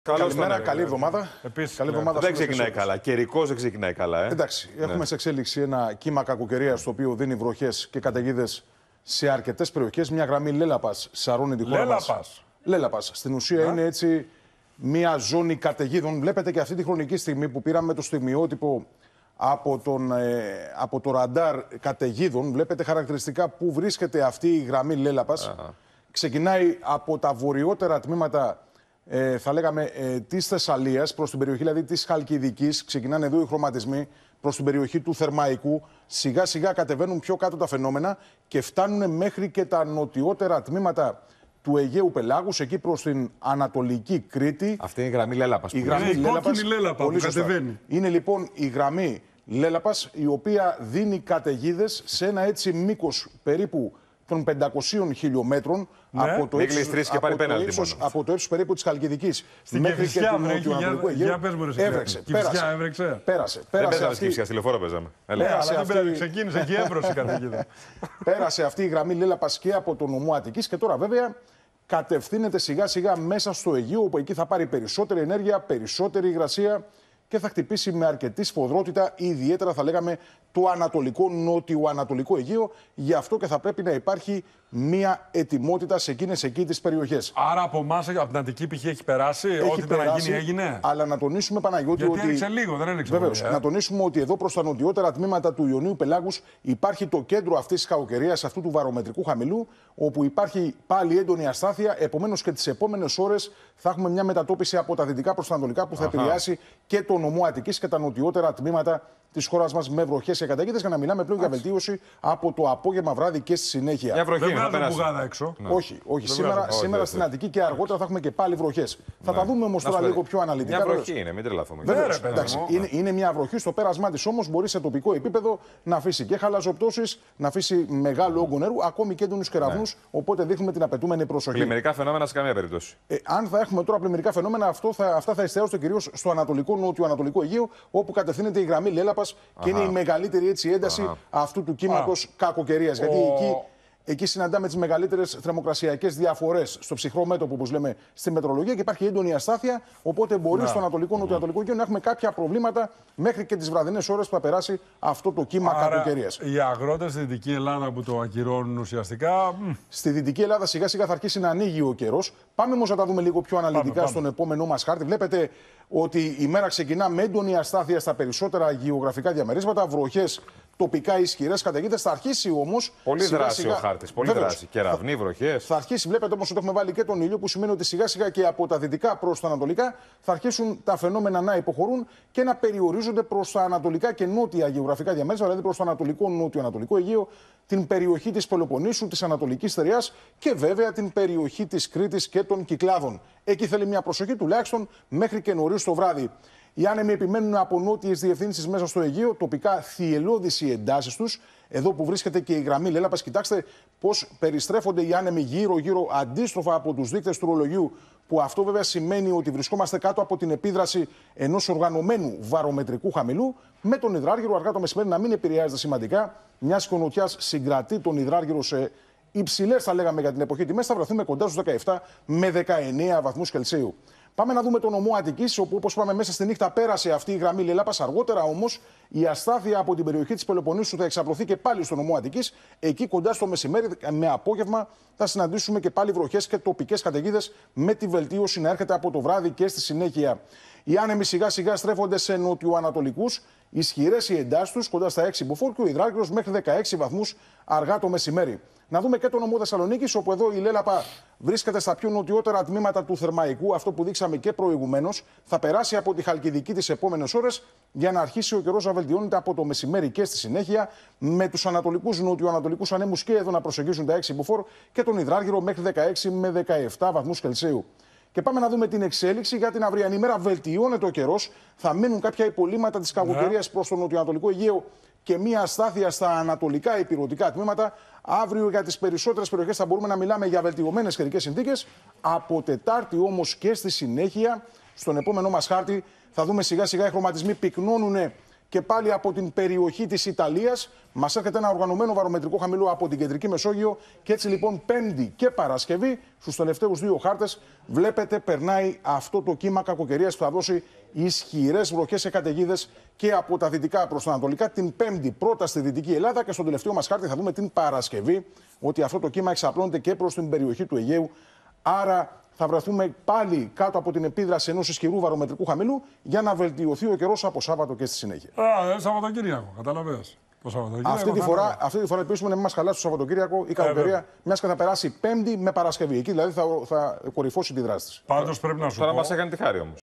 Καλημέρα, καλή εβδομάδα. Επίσης, καλή εβδομάδα. Δεν ξεκινάει καλά. Καιρικός δεν ξεκινάει καλά. Εντάξει, έχουμε σε εξέλιξη ένα κύμα κακοκαιρίας το οποίο δίνει βροχές και καταιγίδες σε αρκετές περιοχές. Μια γραμμή Λέλαπας σαρώνει τη χώρα μας. Λέλαπας. Στην ουσία είναι έτσι μια ζώνη καταιγίδων. Βλέπετε και αυτή τη χρονική στιγμή που πήραμε το στιγμιότυπο από το ραντάρ καταιγίδων. Βλέπετε χαρακτηριστικά που βρίσκεται αυτή η γραμμή Λέλαπας. Ξεκινάει από τα βορειότερα τμήματα, θα λέγαμε, της Θεσσαλίας προς την περιοχή δηλαδή της Χαλκιδικής. Ξεκινάνε εδώ οι χρωματισμοί προς την περιοχή του Θερμαϊκού. Σιγά σιγά κατεβαίνουν πιο κάτω τα φαινόμενα και φτάνουν μέχρι και τα νοτιότερα τμήματα του Αιγαίου Πελάγους, εκεί προς την Ανατολική Κρήτη. Αυτή είναι η γραμμή Λέλαπας. Η γραμμή κόκκινη Λέλαπα που κατεβαίνει. Είναι λοιπόν η γραμμή Λέλαπας, η οποία δίνει καταιγίδες σε ένα έτσι μήκος περίπου των 500 χιλιόμετρων, από το ύψος περίπου της Χαλκιδικής μέχρι και του νοτιοανατολικού Αιγαίου. Έβρεξε. Πέρασε. Δεν παίζαμε στη Κυφσιά, στη λεωφόρο παίζαμε. Ξεκίνησε και έβρωσε η καταιγίδα. Πέρασε αυτή η γραμμή Λέλαπας και από το νομό Αττικής και τώρα βέβαια κατευθύνεται σιγά σιγά μέσα στο Αιγαίο, όπου εκεί θα πάρει περισσότερη ενέργεια, περισσότερη υγρασία και θα χτυπήσει με αρκετή σφοδρότητα, ιδιαίτερα θα λέγαμε το ανατολικό, νότιο-ανατολικό Αιγαίο. Γι' αυτό και θα πρέπει να υπάρχει μία ετοιμότητα σε εκείνες εκεί τις περιοχές. Άρα από εμάς, από την Αττική π.χ. έχει περάσει, ό,τι ήταν να γίνει έγινε. Αλλά να τονίσουμε, Παναγιώτη, γιατί έριξε λίγο, δεν έριξε βεβαίως, πολύ. Να τονίσουμε ότι εδώ προς τα νοτιότερα τμήματα του Ιωνίου Πελάγους υπάρχει το κέντρο αυτής της κακοκαιρίας, αυτού του βαρομετρικού χαμηλού, όπου υπάρχει πάλι έντονη αστάθεια. Επομένως και τις επόμενες ώρες θα έχουμε μια μετατόπιση από τα δυτικά προς τα ανατολικά που θα επηρεάσει και το νομό Αττικής και τα νοτιότερα τμήματα της χώρας μας με βροχές και καταιγίδες, για να μιλάμε πλέον για βελτίωση από το απόγευμα βράδυ και στη συνέχεια. Μια βροχή δεν βγάζουν μπουγάδα έξω. Όχι. Σήμερα στην Αττική και αργότερα θα έχουμε και πάλι βροχές. Θα τα δούμε όμως τώρα λίγο πιο αναλυτικά. Μια βροχή είναι, μην τρελαθούμε. Είναι μια βροχή. Στο πέρασμά της όμως μπορεί σε τοπικό επίπεδο να αφήσει και χαλαζοπτώσεις, να αφήσει μεγάλο όγκο νερού, ακόμη και έντονους κεραυνούς. Οπότε δείχνουμε την απαιτούμενη προσοχή. Πλημμυρικά φαινόμενα σε καμία περίπτωση. Αν θα έχουμε τώρα πλημμυρικά φαινόμενα, αυτά θα εστιάζονται κυρίως στο ανατολικό, νότιο-ανατολικό Αιγαίο, όπου κατευθύνεται η γραμμή Λέλαπας και είναι η μεγαλύτερη έτσι ένταση αυτού του κύματος κακοκαιρίας. Γιατί εκεί συναντάμε τις μεγαλύτερες θερμοκρασιακές διαφορές στο ψυχρό μέτωπο, όπως λέμε στη μετρολογία, και υπάρχει έντονη αστάθεια. Οπότε μπορεί στο ανατολικό, νοτιοανατολικό Αιγαίο να έχουμε κάποια προβλήματα μέχρι και τις βραδινές ώρες που θα περάσει αυτό το κύμα κακοκαιρίας. Οι αγρότες στη Δυτική Ελλάδα που το ακυρώνουν ουσιαστικά. Στη Δυτική Ελλάδα σιγά σιγά θα αρχίσει να ανοίγει ο καιρός. Πάμε όμως να τα δούμε λίγο πιο αναλυτικά στον επόμενό μας χάρτη. Βλέπετε ότι η μέρα ξεκινά με έντονη αστάθεια στα περισσότερα γεωγραφικά διαμερίσματα, βροχές τοπικά ισχυρές καταιγίδες. Θα αρχίσει όμως. Πολύ δράση ο χάρτης. Πολύ δράση. Κεραυνοί, βροχές. Θα αρχίσει, βλέπετε όμως ότι έχουμε βάλει και τον ήλιο, που σημαίνει ότι σιγά σιγά και από τα δυτικά προς τα ανατολικά θα αρχίσουν τα φαινόμενα να υποχωρούν και να περιορίζονται προς τα ανατολικά και νότια γεωγραφικά διαμέρισματα, δηλαδή προς το ανατολικό, νότιο-ανατολικό Αιγαίο, την περιοχή της Πελοποννήσου, της Ανατολικής Στεριάς και βέβαια την περιοχή της Κρήτης και των Κυκλάδων. Εκεί θέλει μια προσοχή τουλάχιστον μέχρι και νωρίς το βράδυ. Οι άνεμοι επιμένουν από νότιες διευθύνσεις μέσα στο Αιγαίο, τοπικά θυελλώδεις οι εντάσεις τους. Εδώ που βρίσκεται και η γραμμή Λέλαπας, κοιτάξτε πώς περιστρέφονται οι άνεμοι γύρω-γύρω αντίστροφα από τους δείκτες του ρολογιού, που αυτό βέβαια σημαίνει ότι βρισκόμαστε κάτω από την επίδραση ενός οργανωμένου βαρομετρικού χαμηλού, με τον υδράργυρο αργά το μεσημέρι να μην επηρεάζεται σημαντικά, μιας και ο νοτιάς συγκρατεί τον υδράργυρο σε υψηλές, θα λέγαμε για την εποχή τιμές, θα βρεθούμε κοντά στους 17 με 19 βαθμούς Κελσίου. Πάμε να δούμε τον νομό Αττικής, όπου όπως είπαμε μέσα στη νύχτα πέρασε αυτή η γραμμή Λέλαπας. Αργότερα όμως η αστάθεια από την περιοχή της Πελοποννήσου θα εξαπλωθεί και πάλι στο νομό Αττικής. Εκεί κοντά στο μεσημέρι με απόγευμα θα συναντήσουμε και πάλι βροχές και τοπικές καταιγίδες, με τη βελτίωση να έρχεται από το βράδυ και στη συνέχεια. Οι άνεμοι σιγά σιγά στρέφονται σε νοτιοανατολικούς, ισχυρές οι εντάσεις τους κοντά στα 6 μποφόρ και ο υδράργυρος μέχρι 16 βαθμούς αργά το μεσημέρι. Να δούμε και το νομό Θεσσαλονίκης, όπου εδώ η Λέλαπα βρίσκεται στα πιο νοτιότερα τμήματα του Θερμαϊκού, αυτό που δείξαμε και προηγουμένως. Θα περάσει από τη Χαλκιδική τις επόμενες ώρες για να αρχίσει ο καιρός να βελτιώνεται από το μεσημέρι και στη συνέχεια, με τους ανατολικούς νοτιοανατολικούς ανέμους και εδώ να προσεγγίζουν τα 6 μποφόρ και τον υδράργυρο μέχρι 16 με 17 βαθμούς Κελσίου. Και πάμε να δούμε την εξέλιξη για την αυριανή μέρα. Βελτιώνεται ο καιρός. Θα μείνουν κάποια υπολείμματα της κακοκαιρίας προς το νοτιοανατολικό Αιγαίο και μία αστάθεια στα ανατολικά ηπειρωτικά τμήματα. Αύριο για τις περισσότερες περιοχές θα μπορούμε να μιλάμε για βελτιωμένες καιρικές συνθήκες. Από Τετάρτη όμως και στη συνέχεια, στον επόμενό μας χάρτη, θα δούμε σιγά σιγά οι χρωματισμοί πυκνώνουν και πάλι από την περιοχή της Ιταλίας. Μας έρχεται ένα οργανωμένο βαρομετρικό χαμηλό από την Κεντρική Μεσόγειο. Και έτσι λοιπόν Πέμπτη και Παρασκευή, στους τελευταίους δύο χάρτες, βλέπετε περνάει αυτό το κύμα κακοκαιρίας που θα δώσει ισχυρές βροχές σε καταιγίδες και από τα δυτικά προς τα ανατολικά. Την Πέμπτη πρώτα στη Δυτική Ελλάδα και στον τελευταίο μας χάρτη θα δούμε την Παρασκευή ότι αυτό το κύμα εξαπλώνεται και προς την περιοχή του Αιγαίου. Άρα θα βρεθούμε πάλι κάτω από την επίδραση ενός ισχυρού βαρομετρικού χαμηλού για να βελτιωθεί ο καιρός από Σάββατο και στη συνέχεια. Σαββατοκύριακο, καταλαβαίνεις. Αυτή τη φορά ελπίζουμε να μην μας χαλάσει το Σαββατοκύριακο η κακοκαιρία, μιας και θα περάσει Πέμπτη με Παρασκευή. Εκεί δηλαδή θα κορυφώσει τη δράση της. Πάντως πρέπει να σου πω. Τώρα μας έκανε τη χάρη όμως.